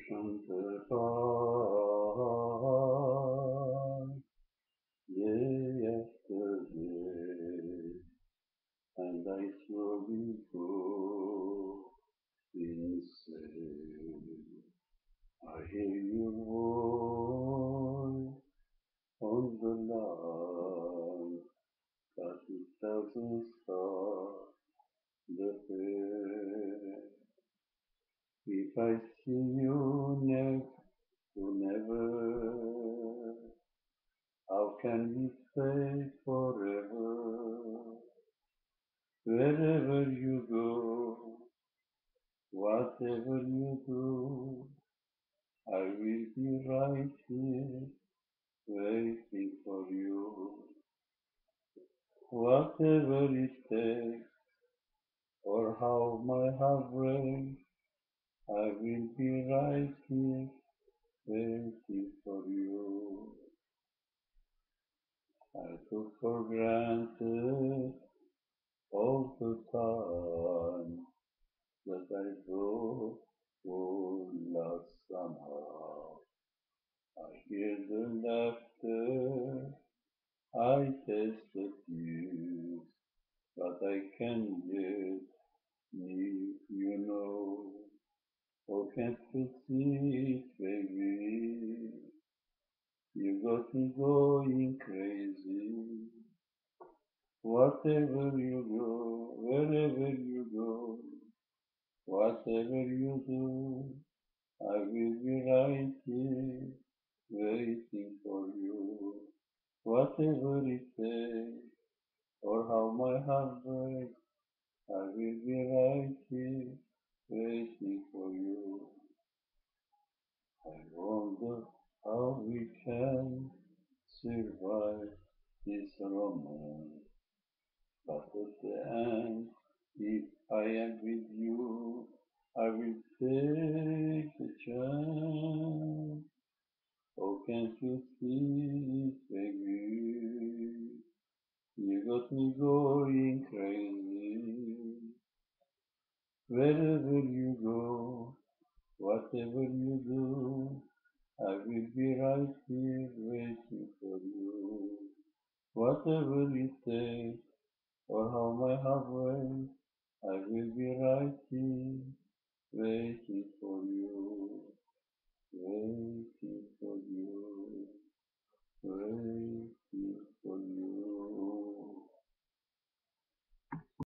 on the high yesterday, and I slowly go insane. I hear your voice on the line, but it doesn't start the pain. If I see you next to never, how can we stay forever? Wherever you go, whatever you do, I will be right here waiting for you. Whatever it takes, or how my heart breaks, I will be right here waiting for you. I took for granted all the time that I thought would last somehow. I hear the laughter, I taste the tears, but I can't get near, you know. Oh, can't you see it, baby? You got me going crazy. Whatever you go, wherever you go, whatever you do, I will be right here waiting for you. Whatever it takes, or how my heart breaks, I will be right here waiting for you. I wonder how we can survive this romance. But at the end, if I am with you, I will take the chance. Oh, can't you see it, baby? You got me going crazy. Wherever you go, whatever you do, I will be right here waiting for you. Whatever it takes, or how my heart weighs,